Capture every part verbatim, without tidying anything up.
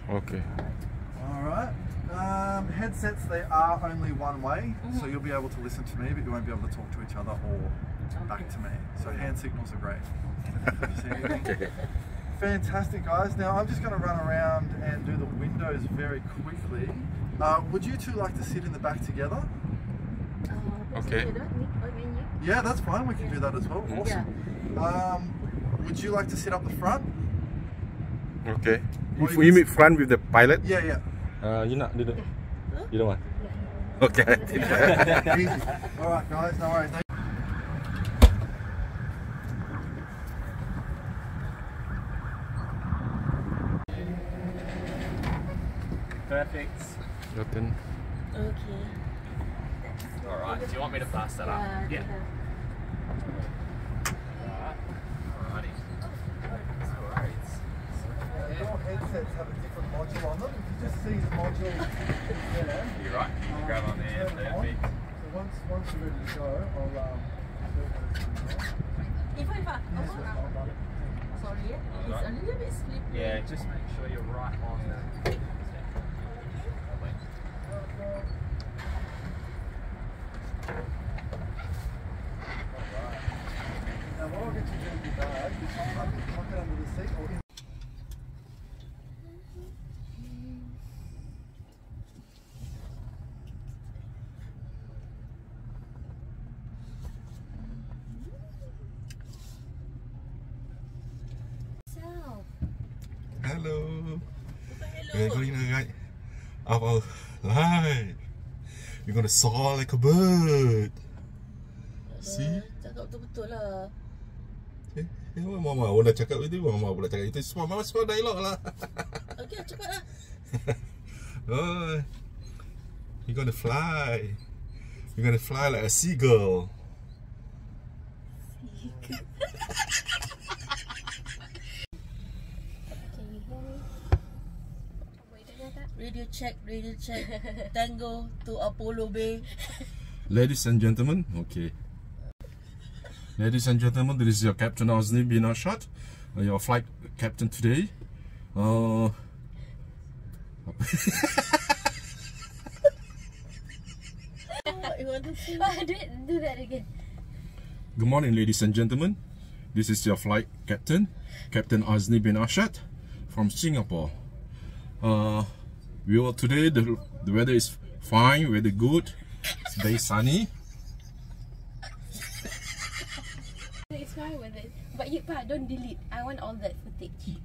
Okay. Alright. Um, headsets, they are only one way, Mm-hmm. so you'll be able to listen to me, but you won't be able to talk to each other or Okay. back to me. So hand signals are great. Okay. Fantastic, guys. Now I'm just going to run around and do the windows very quickly. Uh, would you two like to sit in the back together? Uh, Okay. Yeah, that's fine. We can do that as well. Awesome. Um, would you like to sit up the front? Okay. Or If you we can meet front with the pilot, Yeah, yeah. uh, you not duduk. You don't want. Okay. Easy. All right, guys. No worries. Perfect. Your turn. Okay. Alright, do you want me to pass that up? Yeah. Alright. Alrighty. No worries. Your headsets have a different module on them. If you just see the module there, You're right. um, Grab on there. turn it on. Perfect. So once once you're ready to go, I'll um. If I, sorry, it's a little bit slippery. Yeah, just make sure you're right on the. Now what I'll get you to do with your bag is tuck it, tuck it under the seat or in. Hello. We're going to write our life. We're gonna soar like a bird. See? Cakap betul-betul lah. Eh, eh, Mama pun dah cakap itu, Mama pula cakap itu. Semua Mama semua dialog lah. Okay, cepat lah. Oh, you're gonna fly. You're gonna fly like a seagull. Radio check, radio check. Tango to Apollo Bay. Ladies and gentlemen, okay. Ladies and gentlemen, this is your Captain Ozni bin Arshad, uh, your flight captain today. Uh, You want to see? Do it, do that again. Good morning, ladies and gentlemen. This is your flight captain, Captain Ozni bin Arshad from Singapore. Uh, we will today. The, the weather is fine, weather good. It's very sunny. It's fine with it. But you, pa, don't delete. I want all that footage.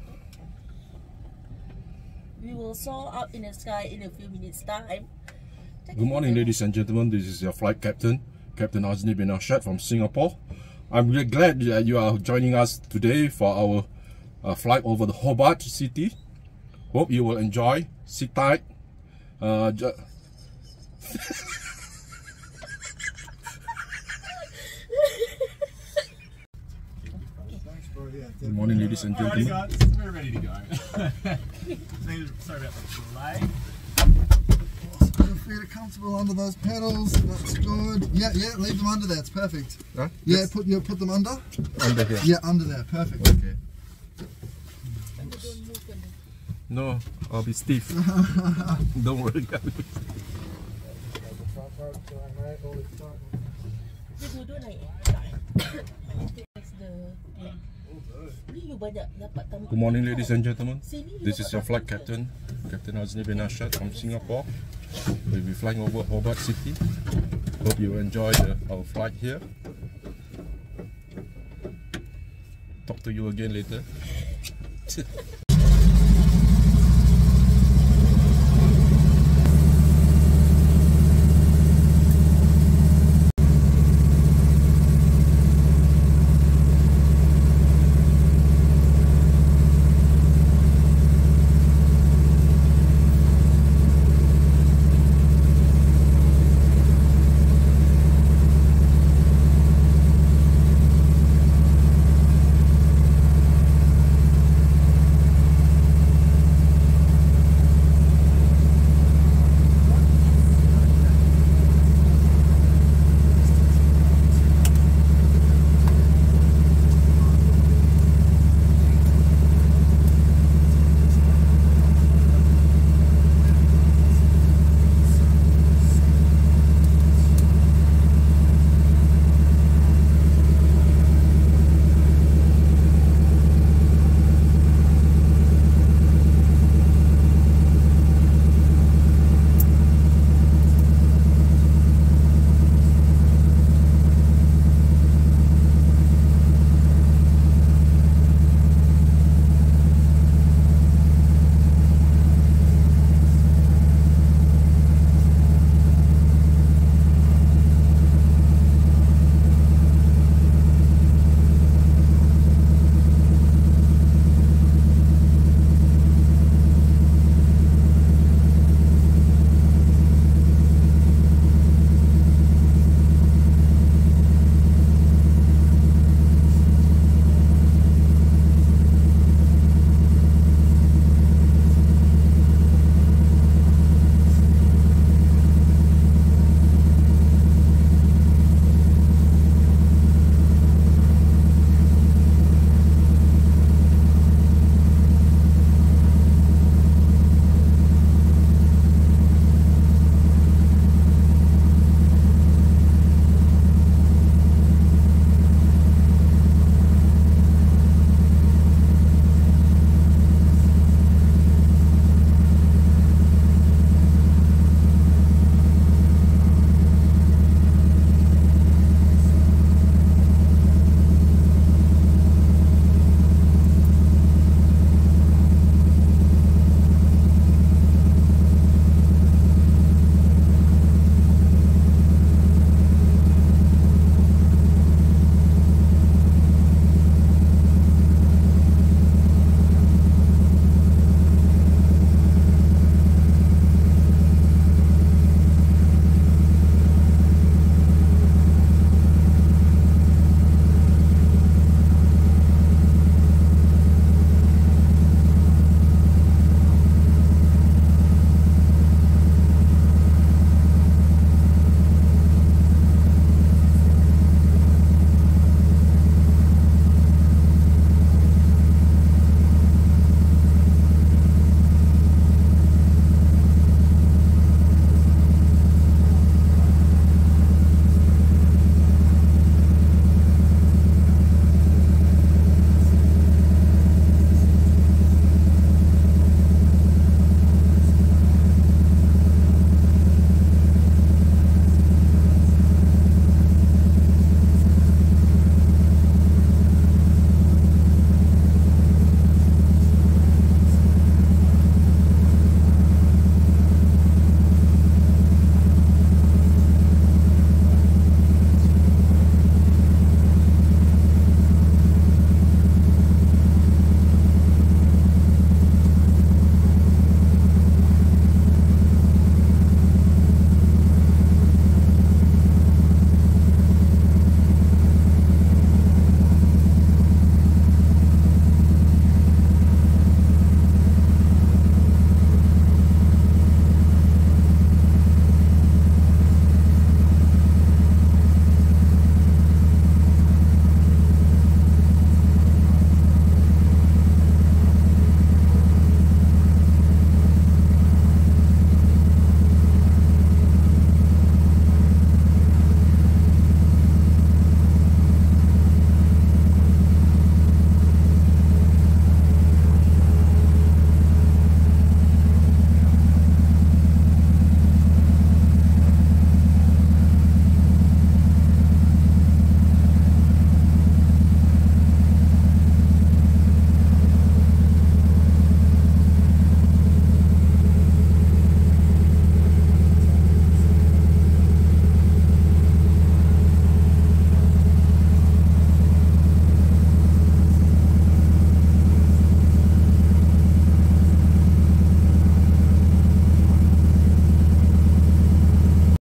We will soar up in the sky in a few minutes time. Good morning, ladies and gentlemen. This is your flight captain, Captain Ozni bin Arshad from Singapore. I'm really glad that you are joining us today for our uh, flight over the Hobart city. Hope you will enjoy. Sit tight. Uh, Good morning, ladies and gentlemen. Alrighty, guys, we're ready to go. Sorry about the delay. Your feet are comfortable under those pedals. That's good. Yeah, yeah. Leave them under there. It's perfect. Huh? Yeah, Yes. put you put them under. Under here. Yeah, under there. Perfect. Okay. No, I'll be stiff. Don't worry. Good morning, ladies and gentlemen. This is your flight captain, Captain Ozni bin Arshad from Singapore. We'll be flying over Hobart City. Hope you enjoy the, our flight here. Talk to you again later.